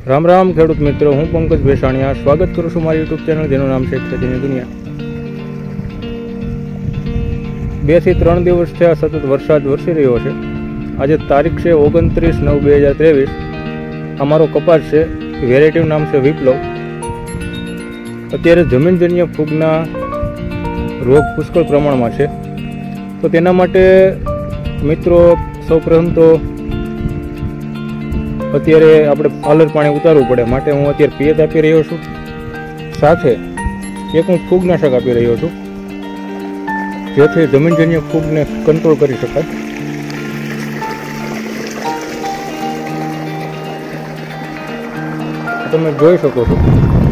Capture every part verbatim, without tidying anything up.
राम राम खेडूत मित्रों, हूँ पंकज बेसाणिया स्वागत करूँ छूं मारी यूट्यूब चेनल जेनुं नाम छे खेतीनी दुनिया। बे थी त्रण दिवस थया सतत वरसाद वरसी रह्यो छे। आज तारीख है ओगणत्रीस नव बे हज़ार तेवीस। अमारो कपास है, वेरायटी नाम से विप्लव। अत्यारे जमीनजन्य फूगना रोग पुष्कळ प्रमाण में है, तो तेना माटे मित्रों सौ प्रथम तो अत्यारे आपणे पालर पाणी उतारવું પડે, માટે હું અત્યારે પિયત આપી રહ્યો છું। સાથે એક હું ફૂગનાશક આપી રહ્યો છું, જેથી જમીનજન્ય ફૂગને કંટ્રોલ કરી શકાય। તમે જોઈ શકો છો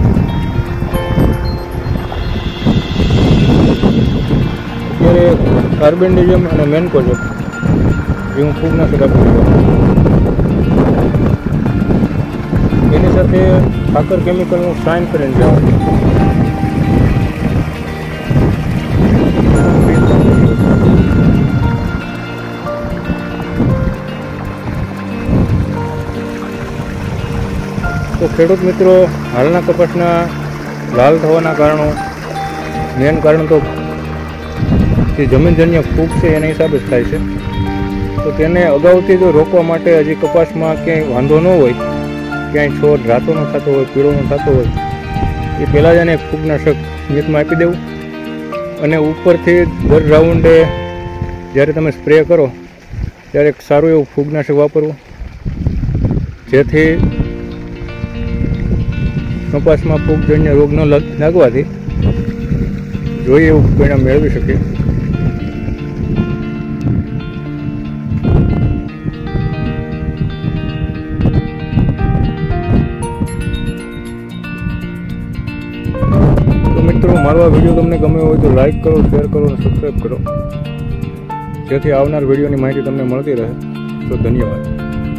અત્યારે કાર્બેન્ડિઝમ અને મેન્કોઝેબ જે હું ફૂગનાશક આપી રહ્યો છું। એની સાથે ઠાકર કેમિકલનું સાઇન કરીને જવાનું। તો ખેડૂત મિત્રો, હાલના કપાસના લાલ થવાના કારણો મેન કારણ તો જે જમીનજન્ય ફૂગ છે એના હિસાબે જ થાય છે। તો તેને અગાઉથી જો રોકવા માટે હજી કપાસમાં ક્યાંય વાંધો ન હોય, ક્યાંય છોડ રાતોનો થતો હોય, પીળોનો થતો હોય, એ પહેલાં જ એને ફૂગનાશક નિયતમાં આપી દેવું અને ઉપરથી દર રાઉન્ડે જ્યારે તમે સ્પ્રે કરો ત્યારે એક સારું એવું ફૂગનાશક વાપરવું, જેથી કપાસમાં ફૂગજન્ય રોગ ન લાગવાથી જોઈએ એવું પરિણામ મેળવી શકીએ। મિત્રો, મારો આ વિડીયો તમને ગમ્યો હોય તો લાઈક કરો, શેર કરો અને સબસ્ક્રાઈબ કરો, જેથી આવનાર વિડીયોની માહિતી તમને મળતી રહે। તો ધન્યવાદ।